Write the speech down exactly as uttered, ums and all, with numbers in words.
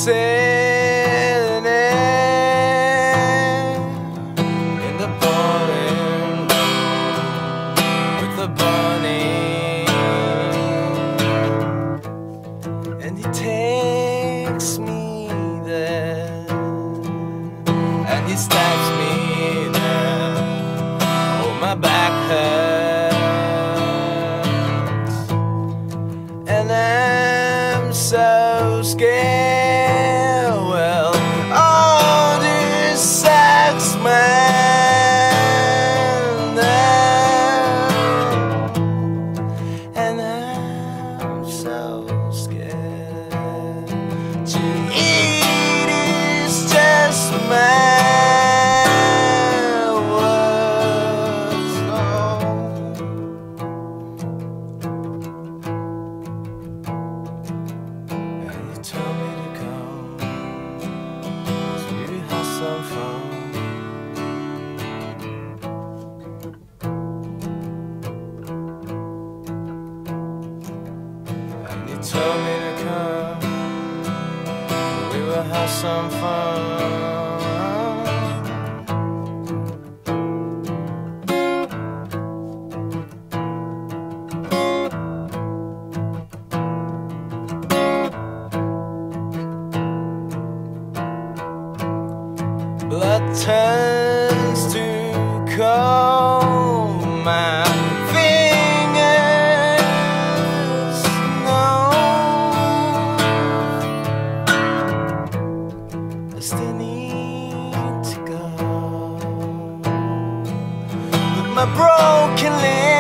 sailing in the boiling with the bunny, and he takes me there, and he stabs me there. Oh, my back hurts, and I'm so scared. Well, all this sex man there, and I'm so scared to eat is just my words. And you told me to come, so we would have some fun. And you told me to come, we will have some fun. Blood turns to cold, my fingers know I still need to go, but my broken leg